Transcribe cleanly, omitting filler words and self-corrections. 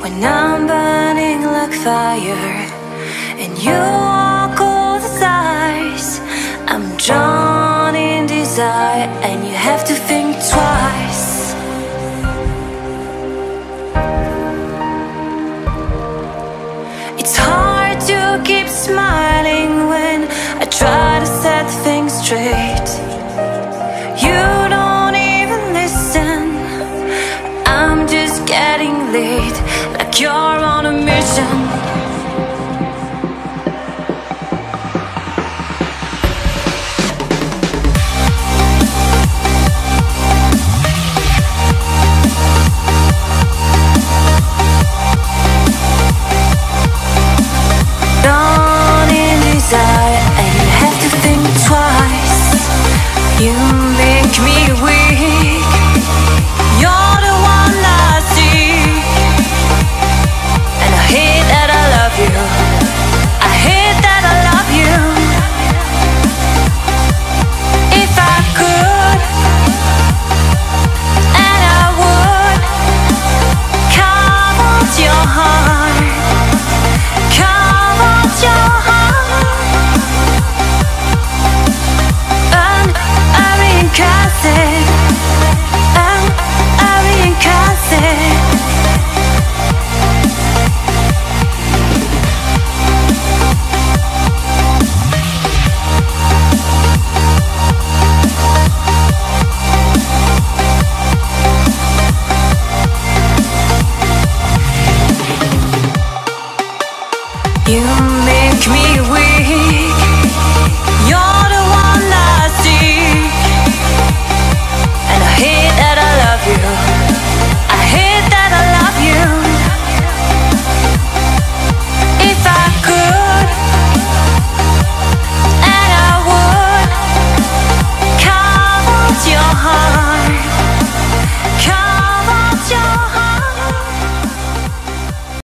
when I'm burning like fire and you walk all the sides. I'm drawn in desire and you have to think twice. It's hard to keep smiling when I try to set things straight. You don't even listen. I'm just getting late, like you're on a mission.